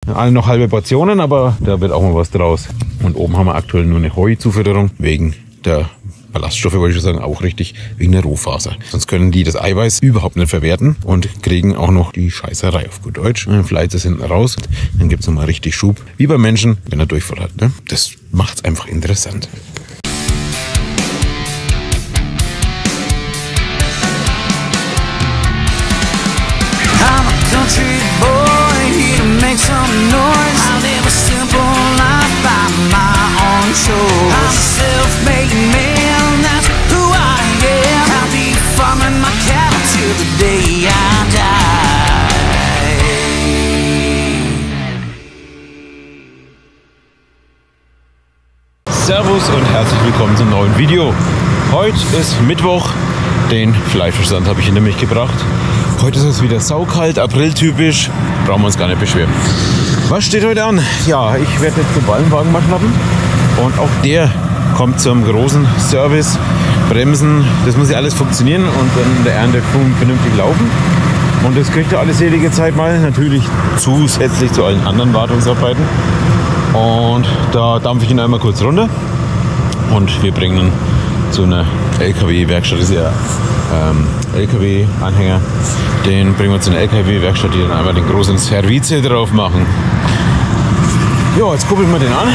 Alle noch halbe Portionen, aber da wird auch mal was draus. Und oben haben wir aktuell nur eine Heuzufütterung wegen der Ballaststoffe, wollte ich schon sagen, auch richtig, wegen der Rohfaser. Sonst können die das Eiweiß überhaupt nicht verwerten und kriegen auch noch die Scheißerei auf gut Deutsch. Und dann fliegt es hinten raus, dann gibt es nochmal richtig Schub. Wie beim Menschen, wenn er Durchfall hat. Ne? Das macht es einfach interessant. Country boy, here to make some noise. I live a simple life by my own choice. I'm a self-made man, that's who I am. I'll be farming my cattle till the day I die. Servus und herzlich willkommen zum neuen Video. Heute ist Mittwoch, den Fleischversand habe ich hinter mich gebracht. Heute ist es wieder saukalt, apriltypisch, brauchen wir uns gar nicht beschweren. Was steht heute an? Ja, ich werde jetzt den Ballenwagen mal schnappen und auch der kommt zum großen Service. Bremsen, das muss ja alles funktionieren und dann in der Ernte vernünftig laufen. Und das kriegt er alles selige Zeit mal, natürlich zusätzlich zu allen anderen Wartungsarbeiten. Und da dampfe ich ihn einmal kurz runter und wir bringen ihn zu einer LKW-Werkstatt. Das ist ja LKW-Anhänger. Den bringen wir zu einer LKW-Werkstatt, die dann einmal den großen Service drauf machen. Ja, jetzt kuppeln wir den an.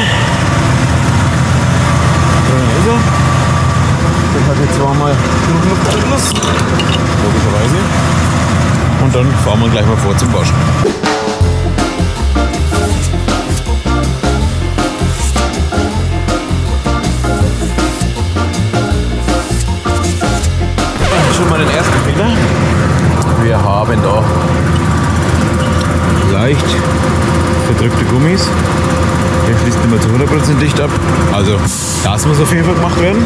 Da ist er. Der hat jetzt zweimal Luftanschluss, logischerweise. Und dann fahren wir gleich mal vor zum Waschen. Schon mal den ersten Fehler. Wir haben da leicht verdrückte Gummis. Der schließt nicht mehr zu 100% dicht ab. Also das muss auf jeden Fall gemacht werden.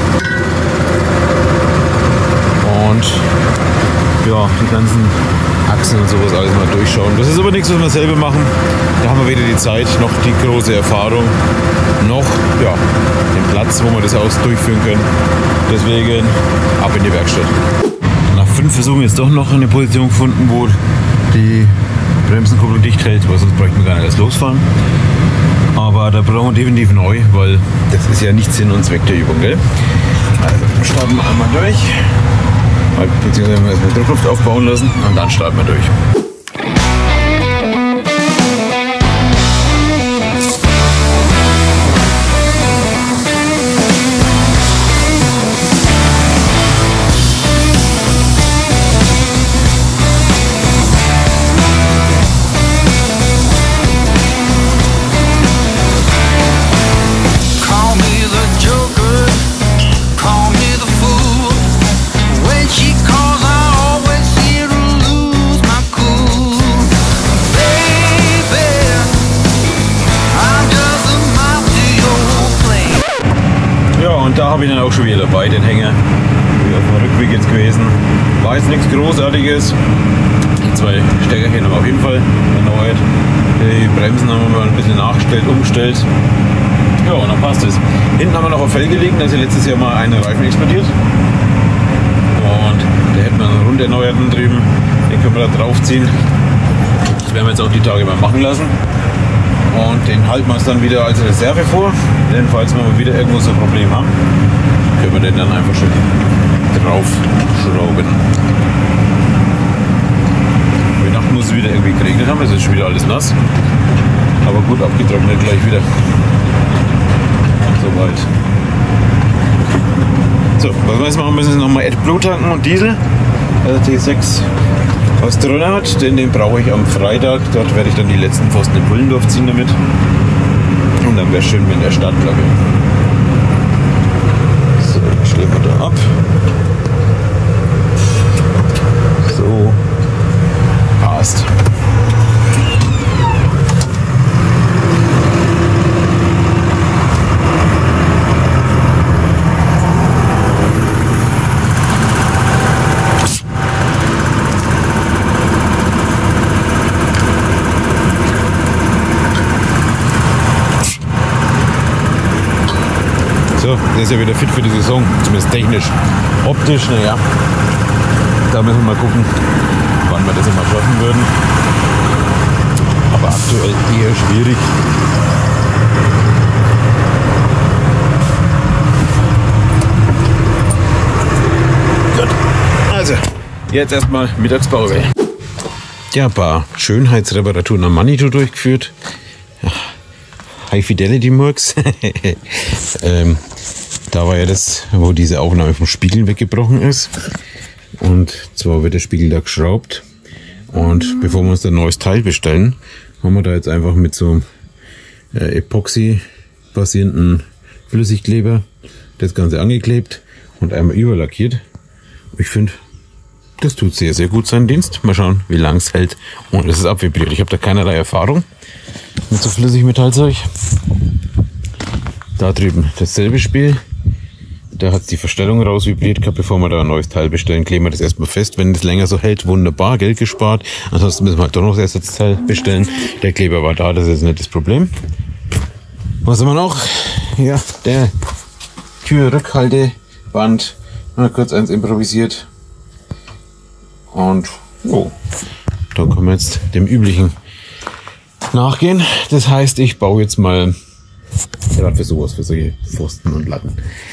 Und ja, die ganzen Achsen und sowas alles mal durchschauen. Das ist aber nichts, was wir selber machen. Da haben wir weder die Zeit noch die große Erfahrung noch ja, den Platz, wo wir das aus durchführen können. Deswegen ab in die Werkstatt. Nach 5 Versuchen jetzt doch noch eine Position gefunden, wo die Bremsenkupplung dicht hält, weil sonst bräuchten wir gar nicht erst losfahren. Aber da brauchen wir definitiv neu, weil das ist ja nicht Sinn und Zweck der Übung, gell? Also starten wir einmal durch, beziehungsweise wir erstmal Druckluft aufbauen lassen und dann starten wir durch. Da habe ich dann auch schon wieder dabei, den Hänger. Wie auf dem Rückweg jetzt gewesen. War jetzt nichts Großartiges. Die 2 Steckerchen haben wir auf jeden Fall erneuert. Die Bremsen haben wir mal ein bisschen nachgestellt, umgestellt. Ja, und dann passt es. Hinten haben wir noch auf Fell gelegen, da ist ja letztes Jahr mal eine Reifen explodiert. Und da hätten wir einen rund erneuerten drüben. Den können wir da draufziehen. Das werden wir jetzt auch die Tage mal machen lassen. Und den halten wir uns dann wieder als Reserve vor, denn falls wir mal wieder irgendwo so ein Problem haben, können wir den dann einfach schön draufschrauben. Die Nacht muss es wieder irgendwie geregnet haben, es ist schon wieder alles nass, aber gut abgetrocknet gleich wieder. Soweit. So, was wir jetzt machen müssen, ist nochmal AdBlue tanken und Diesel, also T6. Was drin hat, denn den brauche ich am Freitag. Dort werde ich dann die letzten Pfosten in Pullendorf ziehen damit. Und dann wäre schön mit der Startplugge. So, dann stellen wir da ab. So, passt. So, der ist ja wieder fit für die Saison, zumindest technisch. Optisch, naja, da müssen wir mal gucken, wann wir das immer schaffen würden. Aber aber aktuell eher schwierig. Gut, also jetzt erstmal Mittagspause. Ja, ein paar Schönheitsreparaturen am Manitou durchgeführt. High Fidelity Murks. Da war ja das, wo diese Aufnahme vom Spiegel weggebrochen ist. Und zwar wird der Spiegel da geschraubt. Und bevor wir uns ein neues Teil bestellen, haben wir da jetzt einfach mit so einem Epoxy-basierenden Flüssigkleber das Ganze angeklebt und einmal überlackiert. Ich finde, das tut sehr, sehr gut seinen Dienst. Mal schauen, wie lang es hält und es ist abvibriert. Ich habe da keinerlei Erfahrung mit so Flüssigmetallzeug. Da drüben dasselbe Spiel. Da hat die Verstellung rausvibriert gehabt. Bevor wir da ein neues Teil bestellen, kleben wir das erstmal fest. Wenn es länger so hält, wunderbar, Geld gespart. Ansonsten müssen wir halt doch noch das Ersatzteil bestellen. Der Kleber war da, das ist nicht das Problem. Was haben wir noch? Ja, der Türrückhalteband. Mal kurz eins improvisiert. Und oh, da können wir jetzt dem üblichen nachgehen. Das heißt, ich baue jetzt mal gerade für sowas, für solche Pfosten und Latten.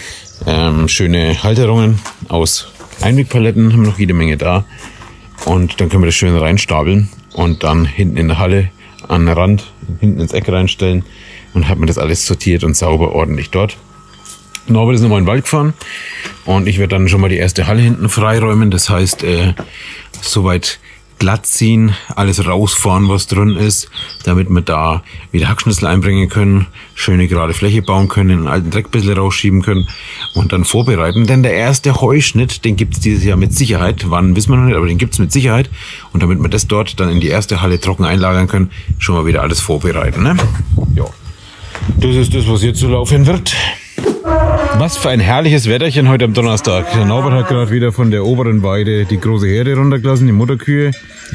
Schöne Halterungen aus Einwegpaletten, haben wir noch jede Menge da. Und dann können wir das schön reinstapeln und dann hinten in der Halle an den Rand, hinten ins Eck reinstellen und hat man das alles sortiert und sauber ordentlich dort. Norbert ist nochmal in den Wald gefahren und ich werde dann schon mal die erste Halle hinten freiräumen. Das heißt, soweit glatt ziehen, alles rausfahren, was drin ist, damit wir da wieder Hackschnitzel einbringen können, schöne gerade Fläche bauen können, einen alten Dreck ein bisschen rausschieben können und dann vorbereiten. Denn der erste Heuschnitt, den gibt es dieses Jahr mit Sicherheit. Wann, wissen wir noch nicht, aber den gibt es mit Sicherheit. Und damit wir das dort dann in die erste Halle trocken einlagern können, schon mal wieder alles vorbereiten. Ne? Ja, das ist das, was jetzt so laufen wird. Was für ein herrliches Wetterchen heute am Donnerstag. Der Norbert hat gerade wieder von der oberen Weide die große Herde runtergelassen, die Mutterkühe.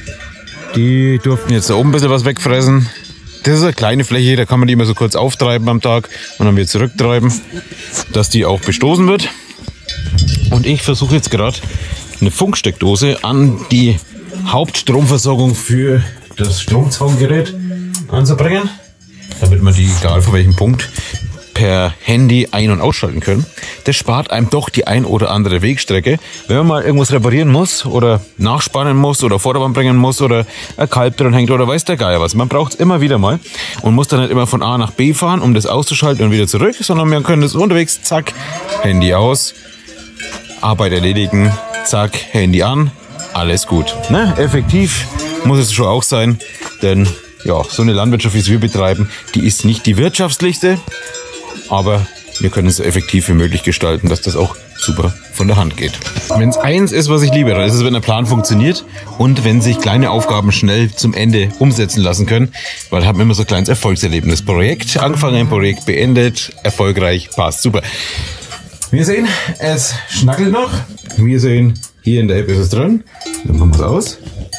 Die durften jetzt da oben ein bisschen was wegfressen. Das ist eine kleine Fläche, da kann man die immer so kurz auftreiben am Tag und dann wieder zurücktreiben, dass die auch bestoßen wird. Und ich versuche jetzt gerade eine Funksteckdose an die Hauptstromversorgung für das Stromzaungerät anzubringen, damit man die, egal von welchem Punkt, per Handy ein- und ausschalten können. Das spart einem doch die ein oder andere Wegstrecke. Wenn man mal irgendwas reparieren muss oder nachspannen muss oder Vordermann bringen muss oder ein Kalb drin hängt oder weiß der Geier was. Man braucht es immer wieder mal und muss dann nicht immer von A nach B fahren, um das auszuschalten und wieder zurück, sondern wir können das unterwegs, zack, Handy aus, Arbeit erledigen, zack, Handy an, alles gut. Ne? Effektiv muss es schon auch sein, denn ja, so eine Landwirtschaft, wie wir betreiben, die ist nicht die wirtschaftlichste, aber wir können es so effektiv wie möglich gestalten, dass das auch super von der Hand geht. Wenn es eins ist, was ich liebe, dann ist es, wenn der Plan funktioniert und wenn sich kleine Aufgaben schnell zum Ende umsetzen lassen können, weil haben immer so ein kleines Erfolgserlebnis. Projekt angefangen, Projekt beendet, erfolgreich, passt, super. Wir sehen, es schnackelt noch. Wir sehen, hier in der App ist es drin. Dann machen wir es aus.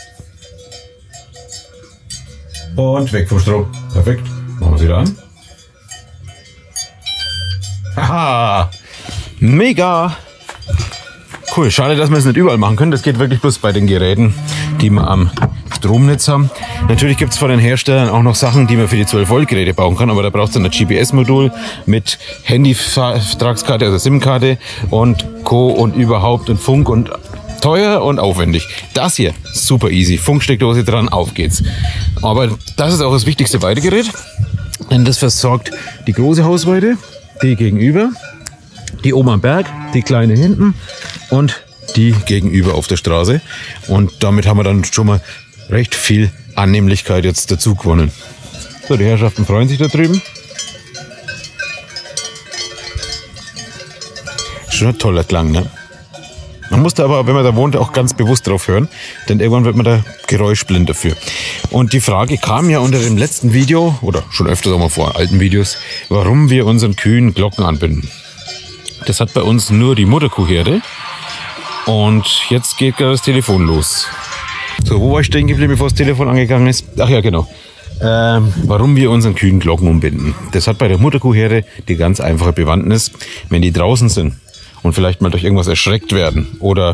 Und weg vom Strom. Perfekt. Machen wir es wieder an. Haha, mega! Cool, schade, dass wir es nicht überall machen können. Das geht wirklich bloß bei den Geräten, die wir am Stromnetz haben. Natürlich gibt es von den Herstellern auch noch Sachen, die man für die 12-Volt-Geräte bauen kann, aber da braucht es dann ein GPS-Modul mit Handy-Vertragskarte, also SIM-Karte und Co. und überhaupt und Funk und teuer und aufwendig. Das hier, super easy. Funksteckdose dran, auf geht's. Aber das ist auch das wichtigste Weidegerät, denn das versorgt die große Hausweide, die gegenüber, die oben am Berg, die kleine hinten und die gegenüber auf der Straße. Und damit haben wir dann schon mal recht viel Annehmlichkeit jetzt dazu gewonnen. So, die Herrschaften freuen sich da drüben. Schon ein toller Klang, ne? Man muss da aber, wenn man da wohnt, auch ganz bewusst drauf hören, denn irgendwann wird man da geräuschblind dafür. Und die Frage kam ja unter dem letzten Video, oder schon öfters auch mal vor alten Videos, warum wir unseren Kühen Glocken anbinden. Das hat bei uns nur die Mutterkuhherde. Und jetzt geht gerade das Telefon los. So, wo war ich stehen geblieben, bevor das Telefon angegangen ist? Ach ja, genau. Warum wir unseren Kühen Glocken umbinden. Das hat bei der Mutterkuhherde die ganz einfache Bewandtnis. Wenn die draußen sind und vielleicht mal durch irgendwas erschreckt werden oder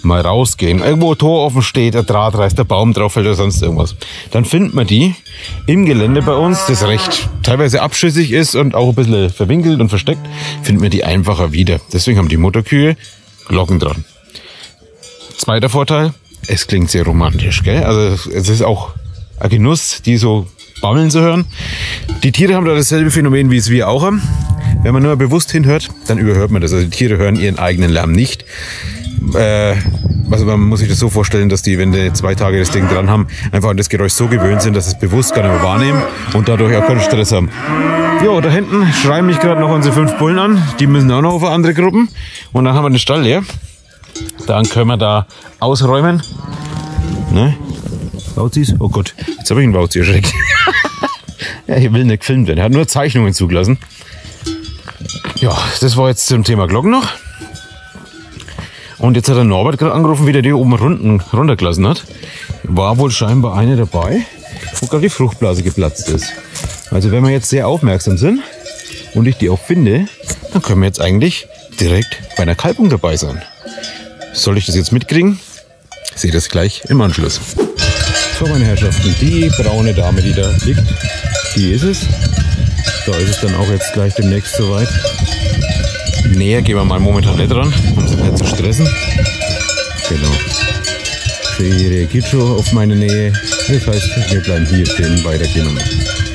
mal rausgehen, irgendwo Tor offen steht, ein Draht reißt, der Baum drauf fällt oder sonst irgendwas, dann findet man die im Gelände bei uns, das recht teilweise abschüssig ist und auch ein bisschen verwinkelt und versteckt, findet man die einfacher wieder. Deswegen haben die Mutterkühe Glocken dran. Zweiter Vorteil, es klingt sehr romantisch, gell? Also es ist auch ein Genuss, die so bammeln zu hören. Die Tiere haben da dasselbe Phänomen, wie es wir auch haben. Wenn man nur bewusst hinhört, dann überhört man das. Also die Tiere hören ihren eigenen Lärm nicht. Also man muss sich das so vorstellen, dass die, wenn die 2 Tage das Ding dran haben, einfach an das Geräusch so gewöhnt sind, dass sie es bewusst gar nicht mehr wahrnehmen und dadurch auch keinen Stress haben. Jo, da hinten schreien mich gerade noch unsere 5 Bullen an. Die müssen auch noch auf andere Gruppen. Und dann haben wir den Stall leer. Dann können wir da ausräumen. Ne? Wauzis? Oh Gott, jetzt habe ich einen Wauzi erschreckt. Ja, hier will nicht gefilmt werden. Er hat nur Zeichnungen zugelassen. Ja, das war jetzt zum Thema Glocken noch. Und jetzt hat der Norbert gerade angerufen, wie der die oben runtergelassen hat. War wohl scheinbar eine dabei, wo gerade die Fruchtblase geplatzt ist. Also wenn wir jetzt sehr aufmerksam sind und ich die auch finde, dann können wir jetzt eigentlich direkt bei einer Kalbung dabei sein. Soll ich das jetzt mitkriegen? Seht das gleich im Anschluss. So, meine Herrschaften, die braune Dame, die da liegt, die ist es. Da ist es dann auch jetzt gleich demnächst soweit. Näher gehen wir mal momentan nicht ran, um sie nicht zu stressen. Genau. Sie reagiert schon auf meine Nähe. Das heißt, wir bleiben hier stehen, weitergehen wir.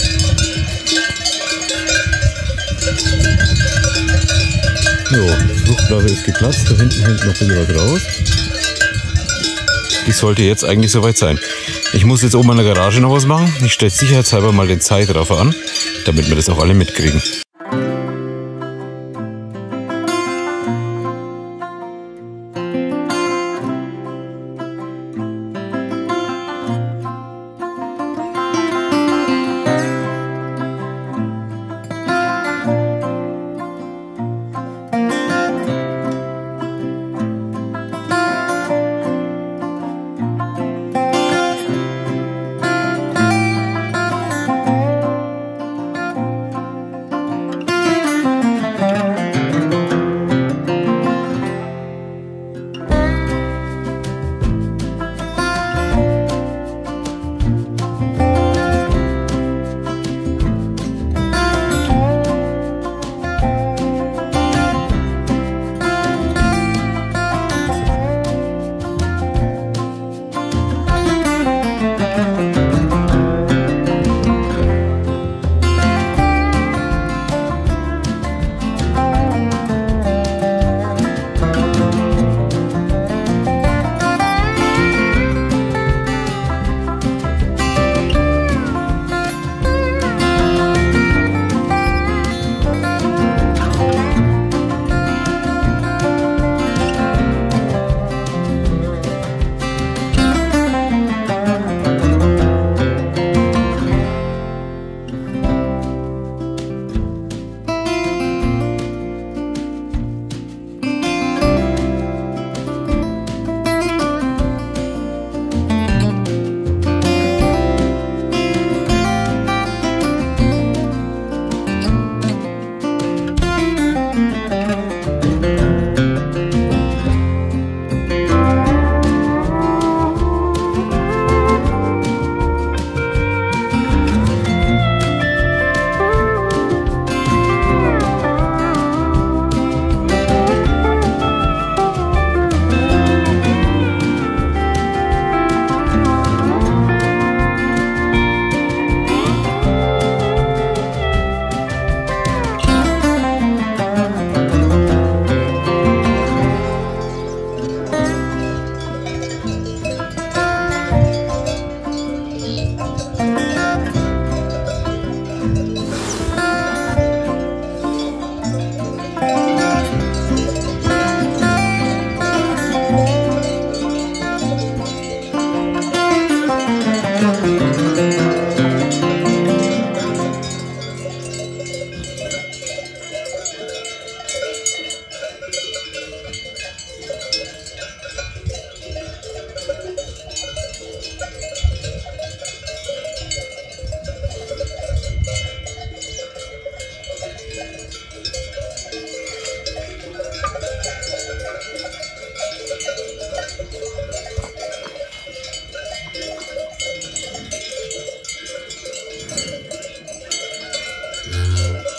So, die Fruchtblase ist geplatzt, da hinten hängt noch ein bisschen was raus. Die sollte jetzt eigentlich soweit sein. Ich muss jetzt oben an der Garage noch was machen. Ich stelle sicherheitshalber mal den Zeitraffer an, damit wir das auch alle mitkriegen.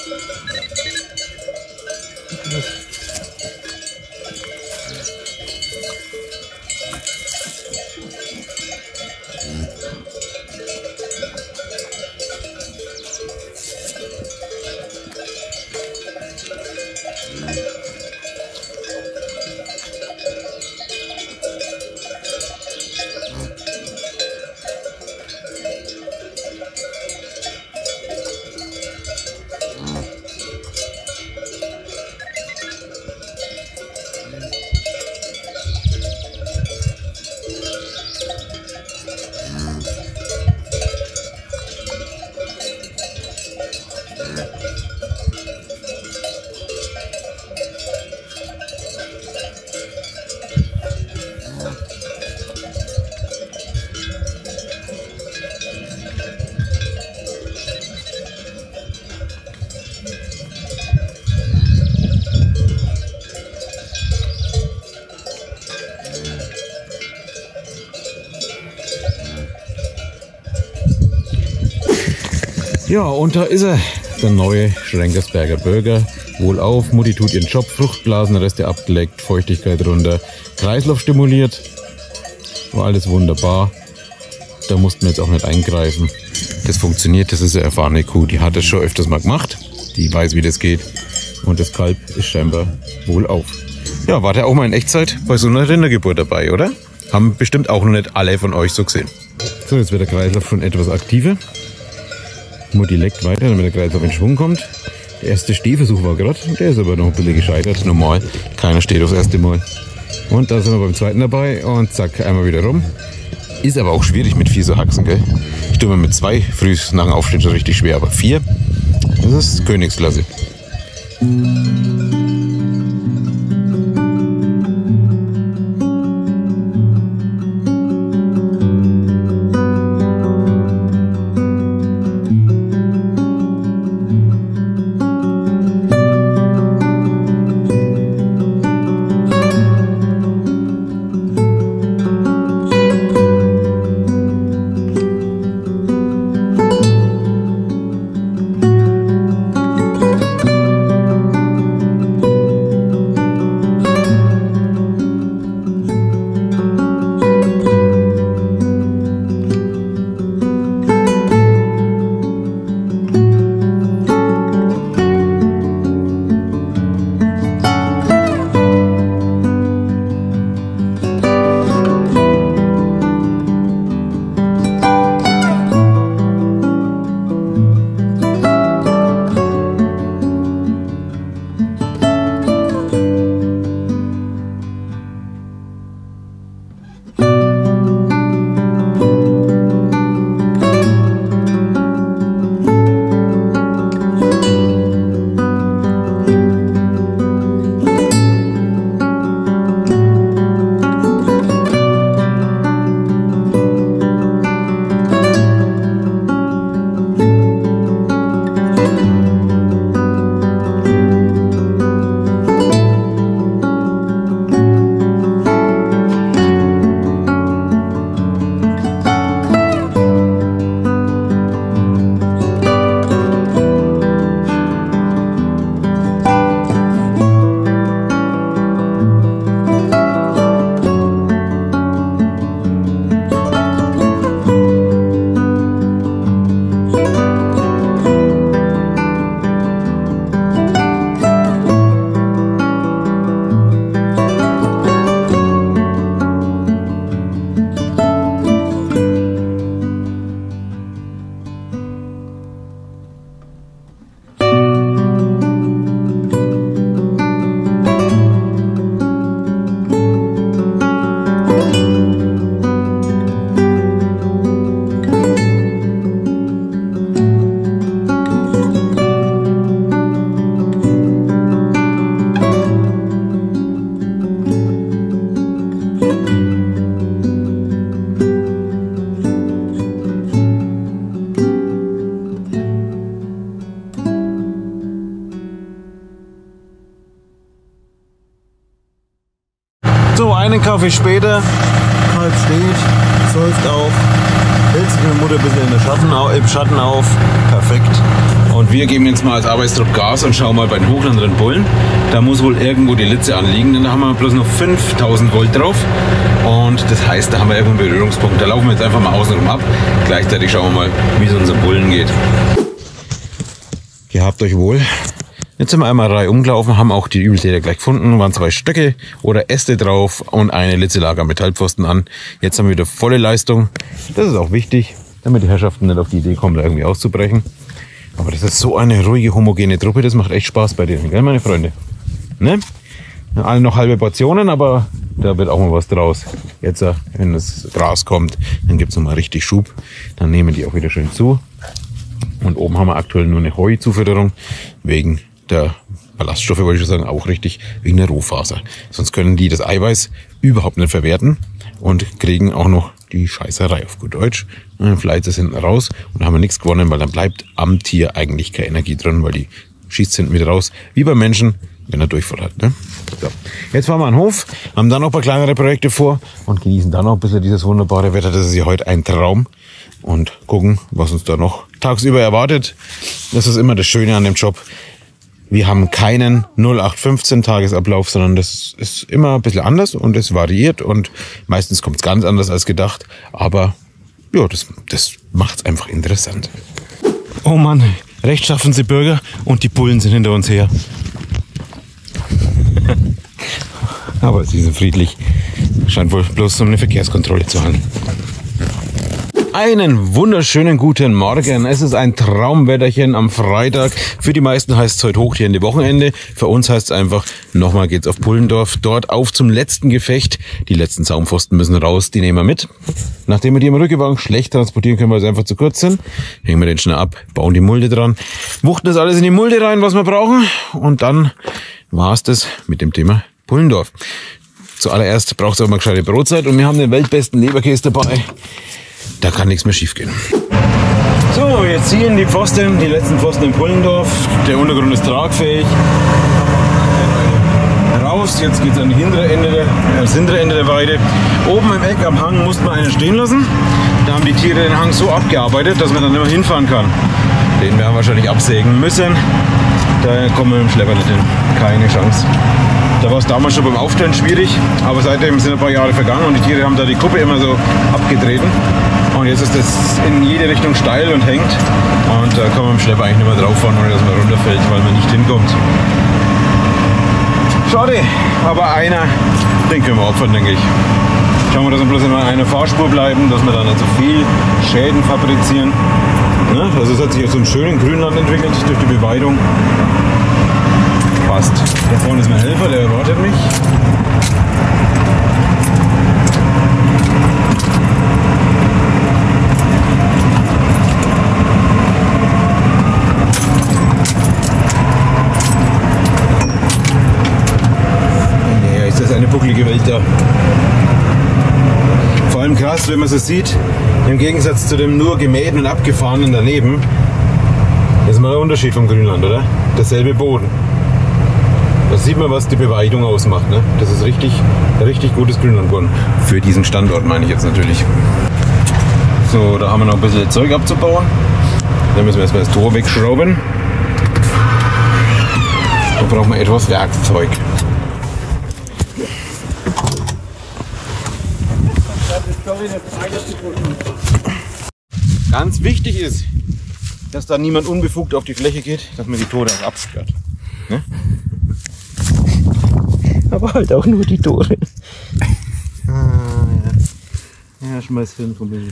Ja, und da ist er, der neue Schrenkersberger Burger. Wohlauf, Mutti tut ihren Job, Fruchtblasenreste abgeleckt, Feuchtigkeit runter, Kreislauf stimuliert. War alles wunderbar. Da mussten wir jetzt auch nicht eingreifen. Das funktioniert, das ist eine erfahrene Kuh. Die hat das schon öfters mal gemacht. Die weiß, wie das geht. Und das Kalb ist scheinbar wohlauf. Ja, war der auch mal in Echtzeit bei so einer Rindergeburt dabei, oder? Haben bestimmt auch noch nicht alle von euch so gesehen. So, jetzt wird der Kreislauf schon etwas aktiver. Mutti leckt weiter, damit der Kreislauf in Schwung kommt. Der erste Stehversuch war gerade, der ist aber noch ein bisschen gescheitert. Normal, keiner steht aufs erste Mal. Und da sind wir beim zweiten dabei und zack, einmal wieder rum. Ist aber auch schwierig mit 4 so Haxen, gell? Ich tue mir mit 2 früh nach dem Aufstehen schon richtig schwer, aber 4, das ist Königsklasse. So, einen Kaffee später, Kalb steht, säuft auf, hält sich mit der Mutter ein bisschen im Schatten auf, perfekt. Und wir geben jetzt mal als Arbeitsdruck Gas und schauen mal bei den hochlanderen Bullen. Da muss wohl irgendwo die Litze anliegen, denn da haben wir bloß noch 5000 Volt drauf. Und das heißt, da haben wir irgendwo einen Berührungspunkt. Da laufen wir jetzt einfach mal außenrum ab. Gleichzeitig schauen wir mal, wie es unserem Bullen geht. Gehabt euch wohl. Jetzt sind wir einmal Reihe umgelaufen, haben auch die Übeltäter gleich gefunden, waren 2 Stöcke oder Äste drauf und eine Litzelager Metallpfosten an. Jetzt haben wir wieder volle Leistung. Das ist auch wichtig, damit die Herrschaften nicht auf die Idee kommen, da irgendwie auszubrechen. Aber das ist so eine ruhige, homogene Truppe, das macht echt Spaß bei denen, gell, meine Freunde? Ne? Alle noch halbe Portionen, aber da wird auch mal was draus. Jetzt, wenn das Gras kommt, dann gibt es nochmal richtig Schub. Dann nehmen die auch wieder schön zu. Und oben haben wir aktuell nur eine Heuzufütterung wegen der Ballaststoffe, wollte ich schon sagen, auch richtig, wegen der Rohfaser. Sonst können die das Eiweiß überhaupt nicht verwerten und kriegen auch noch die Scheißerei auf gut Deutsch. Und dann fliegt es hinten raus und dann haben wir nichts gewonnen, weil dann bleibt am Tier eigentlich keine Energie drin, weil die schießt hinten wieder raus, wie beim Menschen, wenn er Durchfall hat. Ne? So. Jetzt fahren wir an den Hof, haben dann noch ein paar kleinere Projekte vor und genießen dann noch ein bisschen dieses wunderbare Wetter. Das ist ja heute ein Traum. Und gucken, was uns da noch tagsüber erwartet. Das ist immer das Schöne an dem Job. Wir haben keinen 0815 Tagesablauf, sondern das ist immer ein bisschen anders und es variiert und meistens kommt es ganz anders als gedacht. Aber ja, das macht es einfach interessant. Oh Mann, rechtschaffende Bürger und die Bullen sind hinter uns her. Aber sie sind friedlich. Scheint wohl bloß um eine Verkehrskontrolle zu handeln. Einen wunderschönen guten Morgen. Es ist ein Traumwetterchen am Freitag. Für die meisten heißt es heute hochgehende Wochenende. Für uns heißt es einfach, nochmal geht's auf Pullendorf. Dort auf zum letzten Gefecht. Die letzten Saumpfosten müssen raus, die nehmen wir mit. Nachdem wir die im Rückgewagen schlecht transportieren können, weil sie einfach zu kurz sind, hängen wir den schnell ab, bauen die Mulde dran, wuchten das alles in die Mulde rein, was wir brauchen. Und dann war's das mit dem Thema Pullendorf. Zuallererst braucht es aber mal gescheite Brotzeit und wir haben den weltbesten Leberkäse dabei. Da kann nichts mehr schief gehen. So, wir ziehen die Pfosten, die letzten Pfosten in Pullendorf. Der Untergrund ist tragfähig. Raus, jetzt geht es an das hintere Ende der Weide. Oben im Eck am Hang musste man einen stehen lassen. Da haben die Tiere den Hang so abgearbeitet, dass man dann immer hinfahren kann. Den werden wir wahrscheinlich absägen müssen. Da kommen wir mit dem Schlepper nicht hin. Keine Chance. Da war es damals schon beim Aufstellen schwierig, aber seitdem sind ein paar Jahre vergangen und die Tiere haben da die Kuppe immer so abgetreten. Und jetzt ist das in jede Richtung steil und hängt. Und da kann man mit dem Schlepper eigentlich nicht mehr drauf fahren, ohne dass man runterfällt, weil man nicht hinkommt. Schade, aber den können wir opfern, denke ich. Schauen wir, dass wir bloß in einer Fahrspur bleiben, dass wir da nicht so viel Schäden fabrizieren. Also es hat sich jetzt so einen schönen Grünland entwickelt durch die Beweidung. Passt. Da vorne ist mein Helfer, der erwartet mich. Ja, ist das eine bucklige Welt da. Vor allem krass, wenn man so sieht, im Gegensatz zu dem nur gemähten und abgefahrenen daneben, das ist mal der Unterschied vom Grünland, oder? Derselbe Boden. Da sieht man, was die Beweidung ausmacht. Ne? Das ist richtig gutes Grünland geworden. Für diesen Standort meine ich jetzt natürlich. So, da haben wir noch ein bisschen Zeug abzubauen. Dann müssen wir erstmal das Tor wegschrauben. Da brauchen wir etwas Werkzeug. Ganz wichtig ist, dass da niemand unbefugt auf die Fläche geht, dass man die Tore auch absperrt. Ne? Aber halt auch nur die Tore. Ja, schmeiß Film von mir.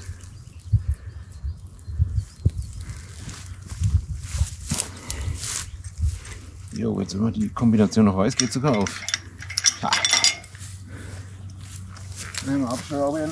Jo, jetzt wenn man die Kombination noch weiß, geht sogar auf. Ha. Nehmen wir abschrauben.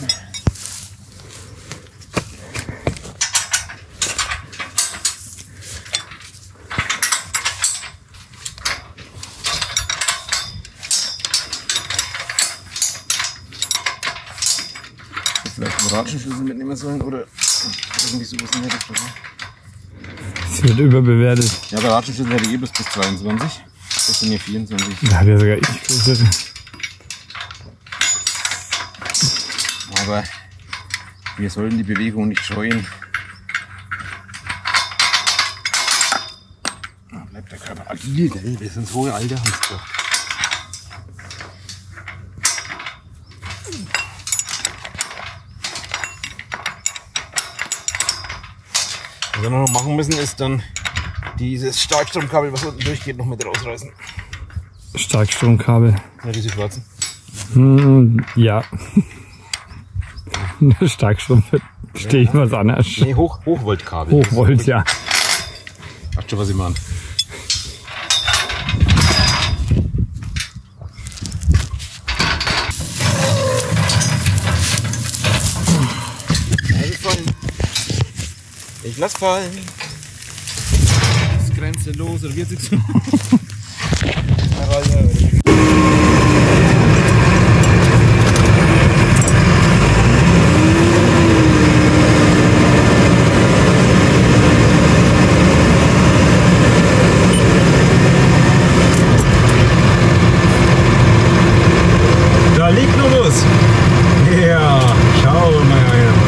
Vielleicht einen Ratschenschlüssel mitnehmen sollen oder irgendwie sowas in der Richtung. Das wird überbewertet. Ja, der Ratschenschlüssel hätte bis 22. Das sind hier 24. Da hat ja sogar ich größere. Aber wir sollen die Bewegung nicht scheuen. Bleibt der Körper agil, gell? Wir sind so alte Hanskraft. Was wir noch machen müssen, ist dann dieses Starkstromkabel, was unten durchgeht, noch mit rausreißen. Starkstromkabel. Ja, diese schwarzen. Ja. Starkstrom verstehe ich was anderes. Nee, Hochvoltkabel. Hochvolt, ja. Ach schon, was ich meine. Ich lass fallen. Das ist grenzenlos, oder wie hat sich so? Da liegt noch was. Ja, schau mal.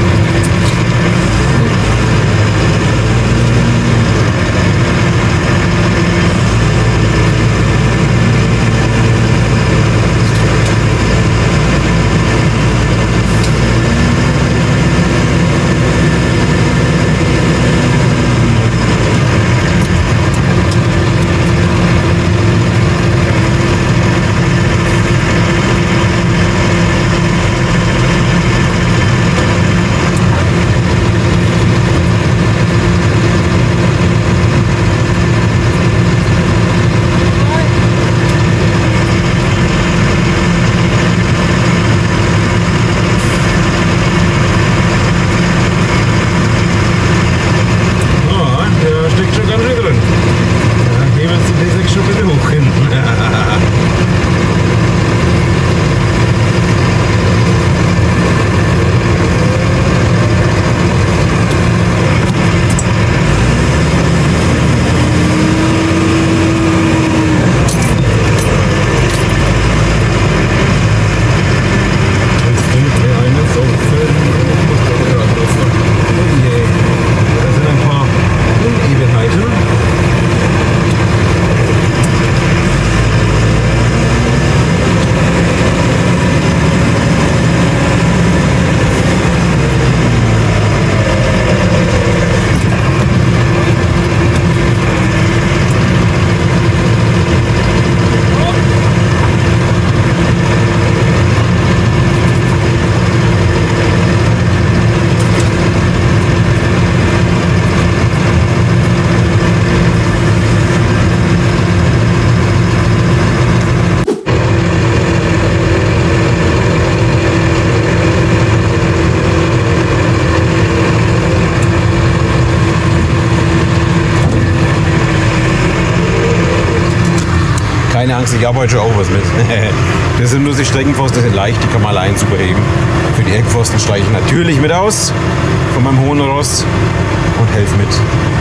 Keine Angst, ich habe heute schon auch was mit. Das sind nur die Streckenpfosten, die sind leicht, die kann man allein super heben. Für die Eckpfosten steige ich natürlich mit aus von meinem hohen Ross und helfe mit.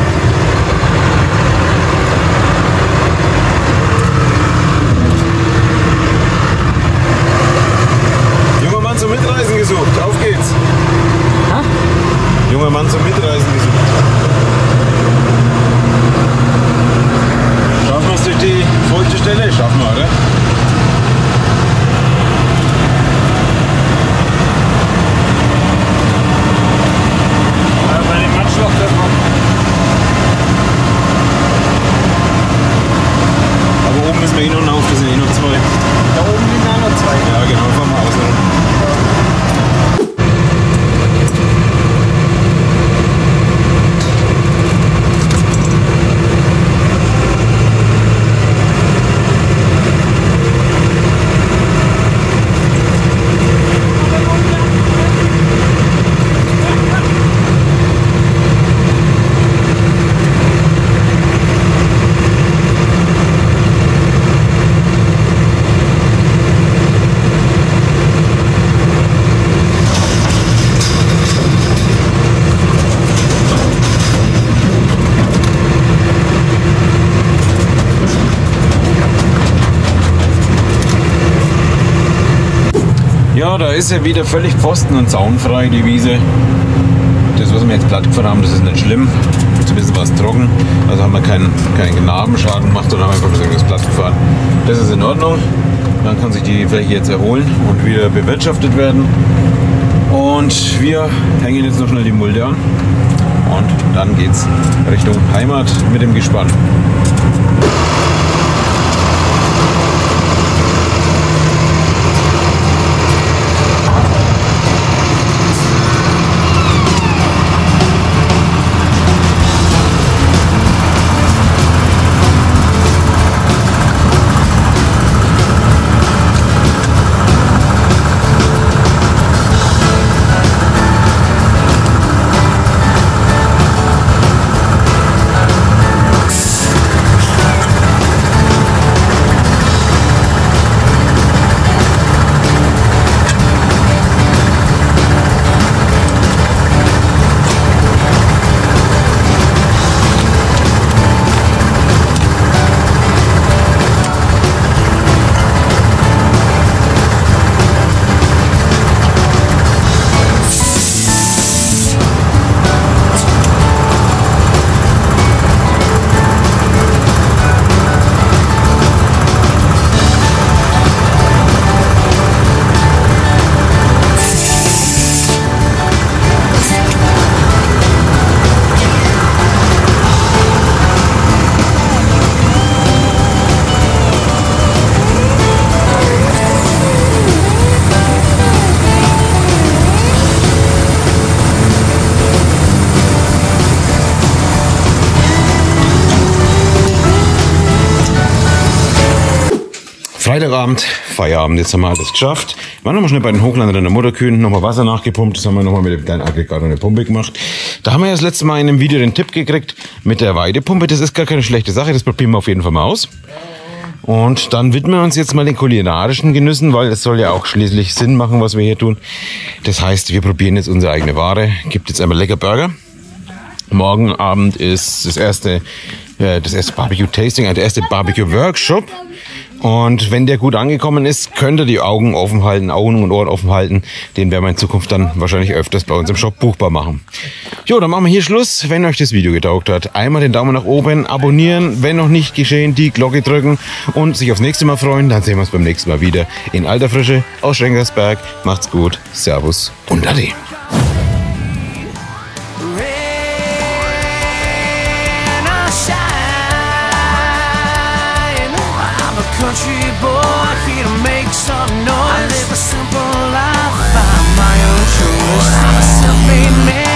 Junger Mann zum Mitreisen gesucht, auf geht's. Ha? Junger Mann zum Mitreisen gesucht. Schaffen wir es durch die feuchte Stelle? Schaffen wir, oder? Bei dem Matschloch das noch. Aber oben müssen wir eh noch auf, das sind eh noch zwei. Da oben liegen auch noch zwei. Ja genau, fahren wir außen. Ja, da ist ja wieder völlig pfosten- und zaunfrei, die Wiese. Das, was wir jetzt platt gefahren haben, das ist nicht schlimm. Zumindest Ansonsten war es trocken, also haben wir keinen Narbenschaden gemacht, sondern haben einfach ein bisschen das Blatt gefahren. Das ist in Ordnung. Dann kann sich die Fläche jetzt erholen und wieder bewirtschaftet werden. Und wir hängen jetzt noch schnell die Mulde an. Und dann geht's Richtung Heimat mit dem Gespann. Freitagabend, Feierabend, jetzt haben wir alles geschafft. Wir waren nochmal schnell bei den Hochlandern in der Mutterkühen, nochmal Wasser nachgepumpt, das haben wir nochmal mit dem kleinen Aggregat und der Pumpe gemacht. Da haben wir ja das letzte Mal in einem Video den Tipp gekriegt mit der Weidepumpe, das ist gar keine schlechte Sache, das probieren wir auf jeden Fall mal aus. Und dann widmen wir uns jetzt mal den kulinarischen Genüssen, weil das soll ja auch schließlich Sinn machen, was wir hier tun. Das heißt, wir probieren jetzt unsere eigene Ware, gibt jetzt einmal lecker Burger. Morgen Abend ist das erste Barbecue-Tasting, der erste Barbecue-Workshop. Und wenn der gut angekommen ist, könnt ihr die Augen offen halten, Augen und Ohren offen halten. Den werden wir in Zukunft dann wahrscheinlich öfters bei uns im Shop buchbar machen. Jo, dann machen wir hier Schluss. Wenn euch das Video getaugt hat, einmal den Daumen nach oben, abonnieren, wenn noch nicht geschehen, die Glocke drücken und sich aufs nächste Mal freuen. Dann sehen wir uns beim nächsten Mal wieder in alter Frische aus Schenkersberg. Macht's gut, Servus und Ade. Country boy, here to make some noise. I live a simple life by my own choice. I'm a self-made man.